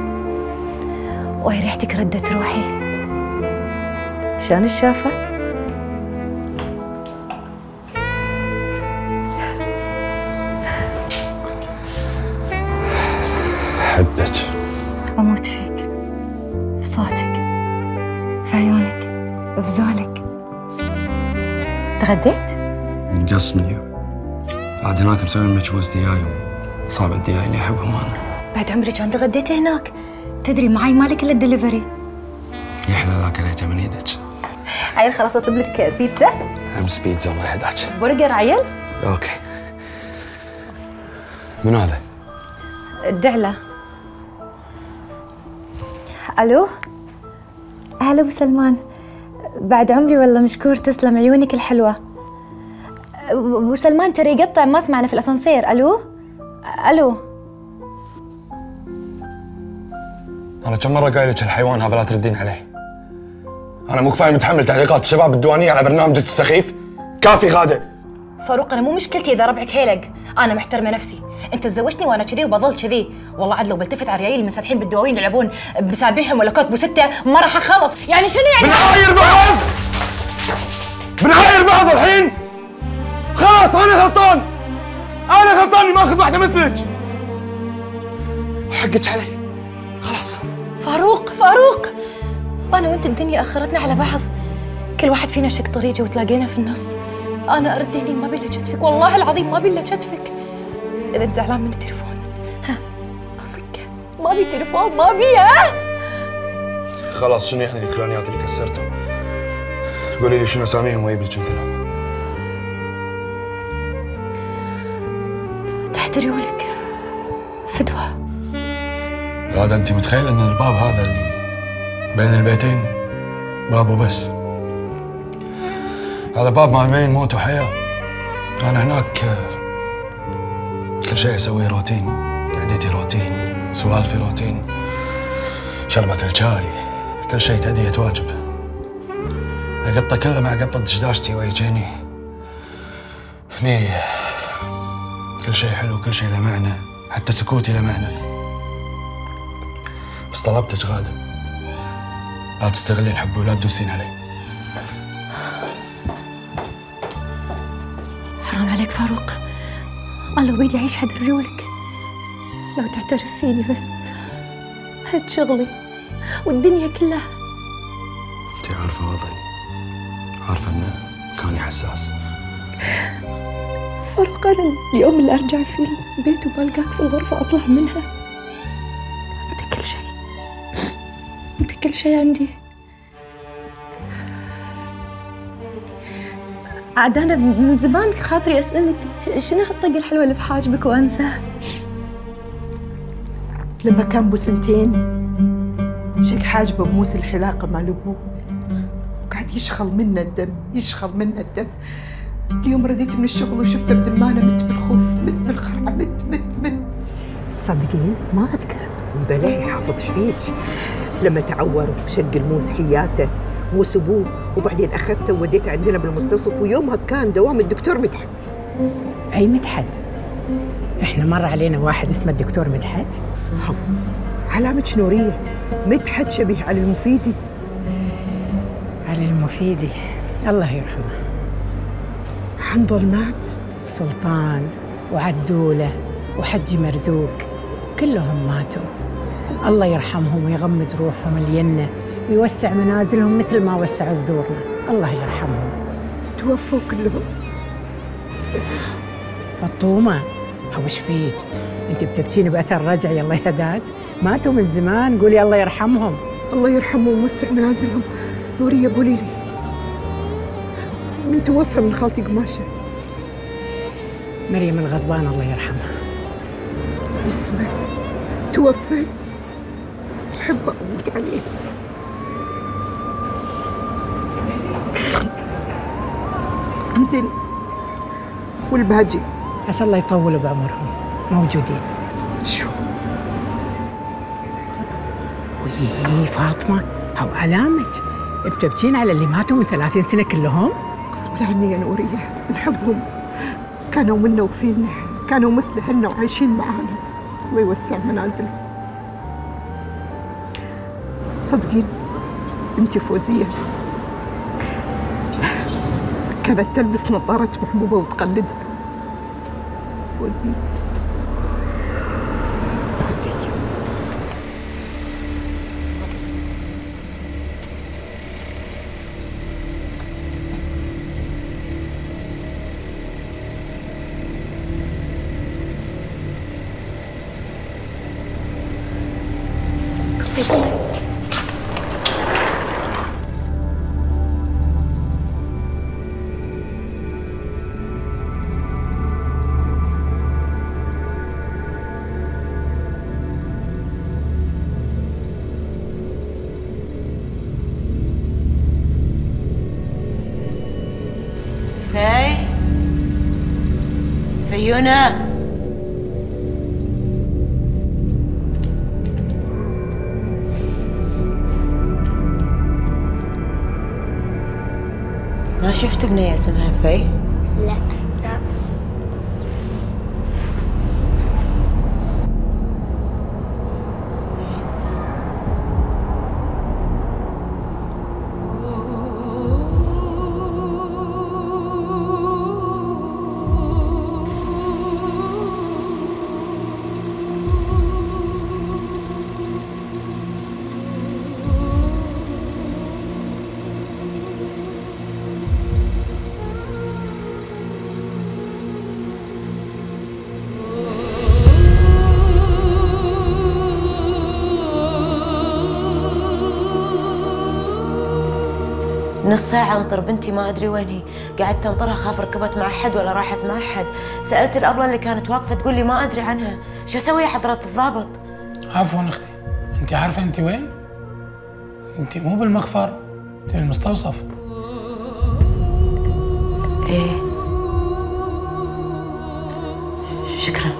[SPEAKER 16] وهي ريحتك ردت روحي. شلون الشافة؟
[SPEAKER 15] حبك.
[SPEAKER 16] بموت فيك، في صوتك، في عيونك، في زولك. تغديت؟
[SPEAKER 15] مقسم اليوم. بعد هناك مسوي مجبوس دياي وصابع الدياي اللي احبهم انا.
[SPEAKER 16] بعد عمري كان تغديت هناك؟ تدري معي مالك الا الدليفري.
[SPEAKER 15] يحلى لا كليته من ايدك.
[SPEAKER 16] عيل خلاص اطلب لك بيتزا؟
[SPEAKER 15] امس بيتزا الله يهداك.
[SPEAKER 16] برجر عيل؟
[SPEAKER 15] اوكي. من هذا؟
[SPEAKER 16] الدعلة. الو؟ هلا ابو سلمان، بعد عمري والله مشكور، تسلم عيونك الحلوة. ابو سلمان ترى يقطع ما سمعنا في الاسانسير. الو؟ الو؟
[SPEAKER 15] انا كم مرة قايل لك الحيوان هذا لا تردين عليه. انا مو كفاية متحمل تعليقات الشباب الديوانية على برنامجك السخيف؟ كافي غادة.
[SPEAKER 16] فاروق انا مو مشكلتي اذا ربعك هيلق، انا محترمه نفسي. انت تزوجتني وانا كذي وبظل كذي. والله عاد لو بلتفت على ريايل المنسدحين بالدواوين يلعبون بسابيحهم ولا كتب وستة ما راح اخلص. يعني شنو يعني؟
[SPEAKER 15] بنعاير بعض الحين. خلاص انا غلطان اني ماخذ واحده مثلك. حقك علي خلاص.
[SPEAKER 16] فاروق انا وانت الدنيا اخرتنا على بعض، كل واحد فينا شق طريقه وتلاقينا في النص. انا اردني ما بيلا كتفك، والله العظيم ما بيلا كتفك. اذا انت زعلان من التليفون اصكه، ما بي تليفون ما بي.
[SPEAKER 15] خلاص شنو يعني الكلانيات اللي كسرتهم؟ قولي لي شنو اساميهم واجيب لك مثلهم.
[SPEAKER 16] تحت ريولك فدوى.
[SPEAKER 15] هذا انت متخيل ان الباب هذا اللي بين البيتين بابه بس؟ هذا باب ما بين موت وحياه. انا هناك كل شيء اسويه روتين، قعدتي روتين، سوالفي روتين، شربة الشاي، كل شيء تأدية واجب. القطة كلها مع قطة دشداشتي ويجيني. هني كل شيء حلو، كل شيء له معنى، حتى سكوتي له معنى. بس طلبتك غادة، لا تستغلين حبي ولا تدوسين علي.
[SPEAKER 16] حرام عليك فاروق، أنا لو بيدي أعيش حد ريولك لو تعترف فيني بس. هاد شغلي والدنيا كلها.
[SPEAKER 15] انتي عارفة وضعي، عارفة ان مكاني حساس.
[SPEAKER 16] فاروق أنا اليوم اللي أرجع فيه البيت وما ألقاك في الغرفة أطلع منها، أنت كل شيء، أنت كل شيء عندي. عاد أنا من زمان خاطري أسألك شنو هالطقة الحلوة اللي في حاجبك وأنساه.
[SPEAKER 4] لما كان بسنتين شق حاجبه بموس الحلاقة مال أبوه، وقعد يشخل منه الدم، يشخل منه الدم. اليوم رديت من الشغل وشفته بدمانة، مت بالخوف، مت بالخرعة، مت.
[SPEAKER 9] تصدقين ما أذكر.
[SPEAKER 4] بلى حافظ فيك. لما تعور وشق الموس حياته، موس أبوه، وبعدين أخذته ووديته عندنا بالمستصف، ويومها كان دوام الدكتور مدحت.
[SPEAKER 9] أي مدحت؟ إحنا مر علينا واحد اسمه الدكتور مدحت.
[SPEAKER 4] علامة نورية، مدحت شبيه علي المفيدي.
[SPEAKER 9] علي المفيدي الله يرحمه.
[SPEAKER 4] حنظل مات،
[SPEAKER 9] سلطان وعدولة وحجي مرزوق كلهم ماتوا. الله يرحمهم ويغمد روحهم الجنة ويوسع منازلهم مثل ما وسع صدورنا. الله يرحمهم.
[SPEAKER 4] توفوا كلهم.
[SPEAKER 9] فطومة وش فيك؟ انت بتبكين باثر رجعي الله يهداك؟ ماتوا من زمان، قولي الله يرحمهم.
[SPEAKER 4] الله يرحمهم ويوسع منازلهم. نورية قولي لي من توفى من خالتي قماشة؟
[SPEAKER 9] مريم الغضبان الله يرحمها.
[SPEAKER 4] اسمع، توفت، أحبها وأموت عليها. انزين، والباجي
[SPEAKER 9] عسى الله يطول بعمرهم موجودين.
[SPEAKER 4] شو؟
[SPEAKER 9] وي فاطمة، هو علامك بتبكين على اللي ماتوا من 30 سنة كلهم؟
[SPEAKER 4] غصب عني يا نورية، نحبهم، كانوا منا وفينا، كانوا مثل أهلنا وعايشين معانا. الله يوسع منازلهم. تصدقين بنتي فوزية كانت تلبس نظارة محبوبة وتقلدها. فوزية
[SPEAKER 13] فيونا، ما شفت بنية اسمها في؟
[SPEAKER 3] لا،
[SPEAKER 17] نص ساعة انطر بنتي ما أدري وين هي، قعدت انطرها خاف ركبت مع أحد ولا راحت مع أحد، سألت الأبلة اللي كانت واقفة تقول لي ما أدري عنها، شو أسوي يا حضرة الضابط؟
[SPEAKER 18] عفوا أختي، أنت عارفة أنت وين؟ أنت مو بالمخفر، أنت بالمستوصف.
[SPEAKER 17] إيه شكرا.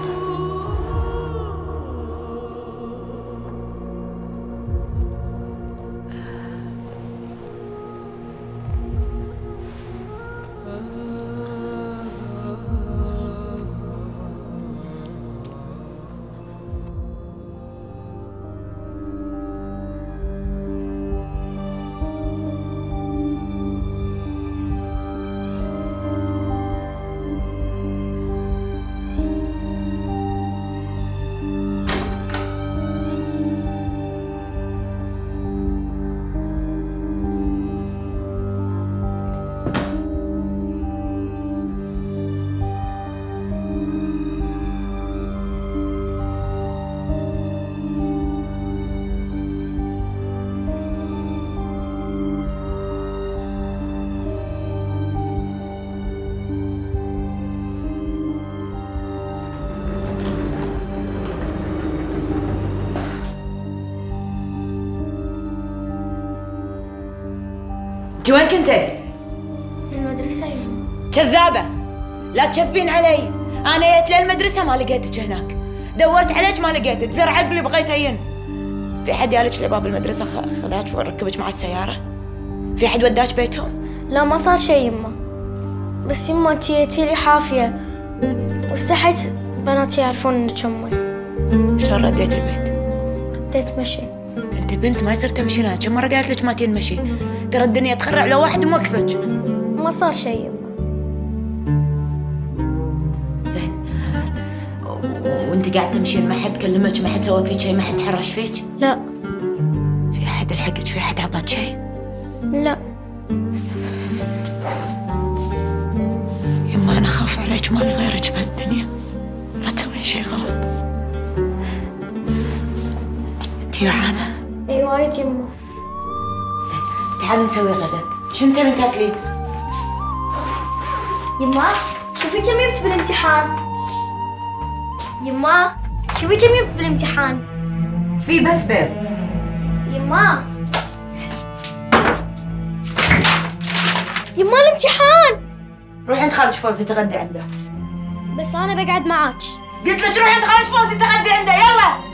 [SPEAKER 17] انت وين كنتي؟
[SPEAKER 1] المدرسة.
[SPEAKER 17] كذابة، لا تكذبين علي، أنا جيت للمدرسة ما لقيتك هناك، دورت عليك ما لقيتك، زر عقلي بغيت هين. في حد جالك لباب المدرسة خذاك وركبك مع السيارة؟ في حد وداك بيتهم؟
[SPEAKER 1] لا ما صار شيء يمه، بس يمه انتي جيتي لي حافية واستحيت بناتي يعرفون انك امي.
[SPEAKER 17] شلون رديت البيت؟
[SPEAKER 1] رديت مشي.
[SPEAKER 17] انت بنت ما يصير تمشينها، كم مرة قالت لك ما تنمشي؟ ترى الدنيا تخرع لو واحد موقفك.
[SPEAKER 1] ما صار شيء يمه.
[SPEAKER 17] زين، وانت قاعد تمشين ما حد كلمك، ما حد سوى فيك شيء، ما حد تحرش فيك؟
[SPEAKER 1] لا.
[SPEAKER 17] في احد لحقك؟ في احد عطاك شيء؟
[SPEAKER 1] لا.
[SPEAKER 17] يما انا اخاف عليك، ما لي غيرك بهالدنيا، لا تسوين شيء غلط. انت جوعانة؟
[SPEAKER 1] اي وايد يمه.
[SPEAKER 17] زين تعالي نسوي غدا، شنو تبين تاكلين؟
[SPEAKER 1] يما شوفي كم جبت بالامتحان. يما شوفي كم جبت بالامتحان.
[SPEAKER 17] في بس بيض.
[SPEAKER 1] يما يما الامتحان.
[SPEAKER 17] روحي عند خالد فوزي تغدي عنده.
[SPEAKER 1] بس انا بقعد معاك.
[SPEAKER 17] قلت لك روحي عند خالد فوزي تغدي عنده، يلا.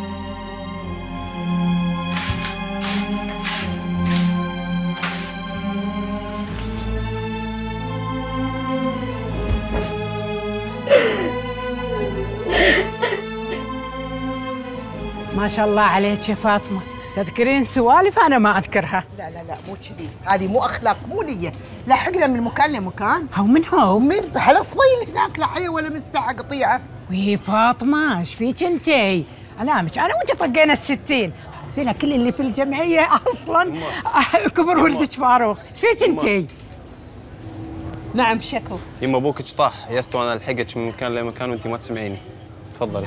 [SPEAKER 9] ما شاء الله عليك يا فاطمة، تذكرين سوالف أنا ما أذكرها.
[SPEAKER 4] لا لا لا مو كذي، هذه مو أخلاق، مو نية، لحقنا من مكان لمكان.
[SPEAKER 9] هو من هو؟
[SPEAKER 4] من على صبيل هناك لا حية ولا مستعى قطيعة.
[SPEAKER 9] وي فاطمة ايش فيك انتي؟ ألامك أنا وأنت طقينا ال60، فينا كل اللي في الجمعية أصلاً كبر ولدك فاروق، ايش فيك انتي؟
[SPEAKER 4] نعم شكو.
[SPEAKER 19] يما ابوك طاح يست وانا الحقك من مكان لمكان وانت ما تسمعيني. تفضلي.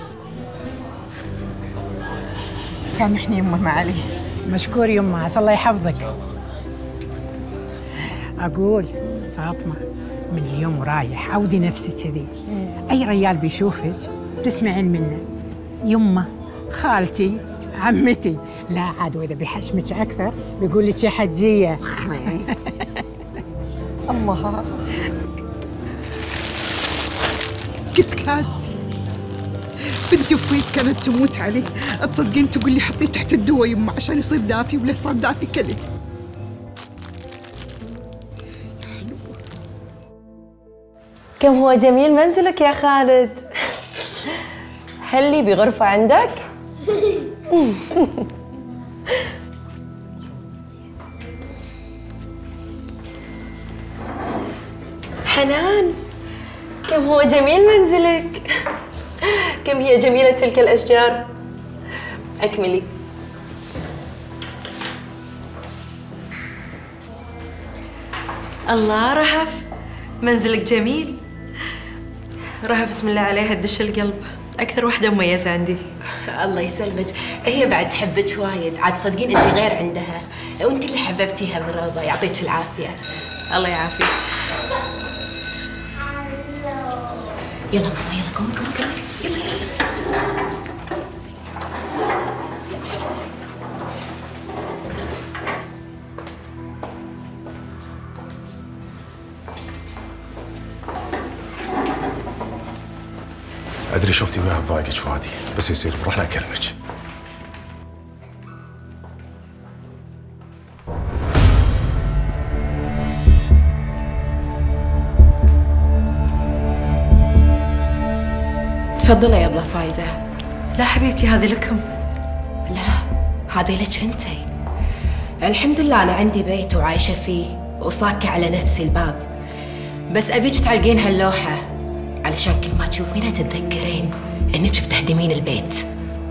[SPEAKER 4] سامحني يمه ما عليه.
[SPEAKER 9] مشكور يمه، عسى الله يحفظك. أقول فاطمة من اليوم ورايح عودي نفسك كذي، أي ريال بيشوفك تسمعين منه يمه، خالتي، عمتي، لا عاد وإذا بيحشمك أكثر بيقول لك يا حجية.
[SPEAKER 4] الله كت كات بنتي وفويس كانت تموت عليه، تصدقين تقول لي حطيه تحت الدواء يمه عشان يصير دافي، ولا صار دافي كلته.
[SPEAKER 17] كم هو جميل منزلك يا خالد. هل لي بغرفة عندك؟ حنان كم هو جميل منزلك، كم هي جميلة تلك الأشجار. أكملي. الله رهف منزلك جميل. رهف بسم الله عليها تدش القلب.
[SPEAKER 20] أكثر واحدة مميزة عندي.
[SPEAKER 17] الله يسلمك، هي بعد تحبك وايد، عاد صدقين أنت غير عندها، وأنت اللي حببتيها بالروضة، يعطيك العافية.
[SPEAKER 20] الله يعافيك.
[SPEAKER 17] يلا ماما يلا قومي قومي قومي، يلا يلا.
[SPEAKER 15] ادري شفتي وياها تضايقك فادي، بس يصير بروحنا اكلمك.
[SPEAKER 17] تفضلي يا ابله فايزه.
[SPEAKER 20] لا حبيبتي هذه لكم.
[SPEAKER 17] لا هذه لك انتي. الحمد لله انا عندي بيت وعايشه فيه وصاكه على نفسي الباب، بس ابيك تعلقين هاللوحه علشان كل ما تشوفينها تتذكرين انك بتهدمين البيت.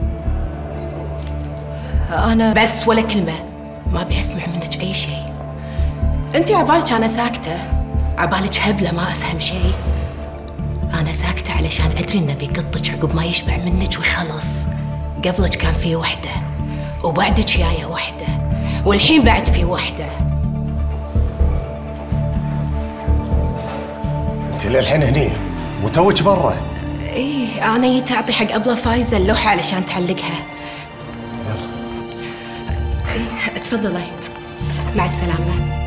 [SPEAKER 20] انا
[SPEAKER 17] بس ولا كلمه، ما ابي اسمع منك اي شيء. انتي عبالك انا ساكته، عبالك هبله ما افهم شيء. انا ساكته علشان ادري انه بيقطك عقب ما يشبع منك ويخلص. قبلك كان في وحده وبعدك جايه وحده والحين بعد في وحده.
[SPEAKER 15] انت للحين هني وتوك برا؟
[SPEAKER 17] ايه انا جيت اعطي حق ابله فايزه اللوحه علشان تعلقها.
[SPEAKER 15] يلا
[SPEAKER 17] ايه تفضلي، مع السلامه.